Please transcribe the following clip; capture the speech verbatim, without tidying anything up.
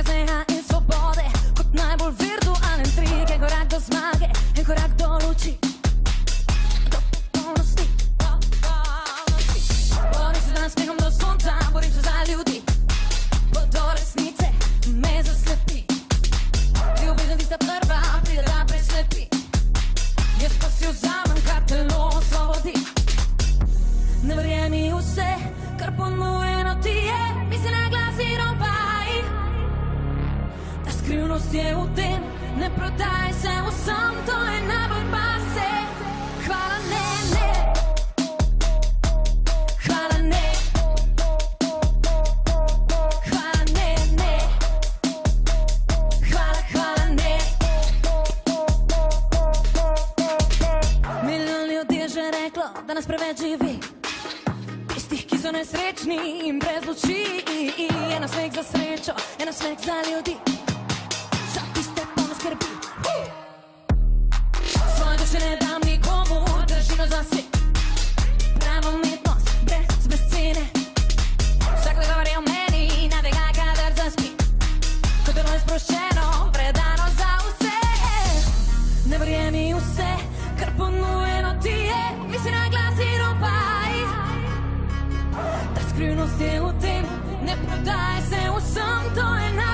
sneha in svobode, kot najbolj virtualen trik. En korak do zmage, en korak do luči, do popolnosti. Borim se z nasmehom do sonca, borim se za ljudi, bo do resnice me zaslepi. Ljubezen tista prva pride, da preslepi. Jaz pa si vzamem, kar telo osvobodi. Ne verjemi vse, kar ponujeno ti je, misli na glas in opaj. Ta skrivnost je v tem, ne prodaj se vsem, to je najbolj pase. Hvala ne, ne. Hvala ne. Hvala ne, ne. Hvala, hvala ne. Milijon ljudi je že reklo, da nas preveč živi, tistih, ki so nesrečni in brez luči. En smeh za srečo, en smeh za ljudi, za tiste pa me skrbi. Svoje duše ne dam nikomu, držino zase. Prava umetnost, brez bescene. Vsak da govori o meni, nadega kadar zaspi. Ko telo je sproščeno, predano za vse. Ne verjemi vse, kar ponujeno ti je, misli na glas in opaj. Ta skrivnost je v tem, ne prodaj se vsem, to je najbolj.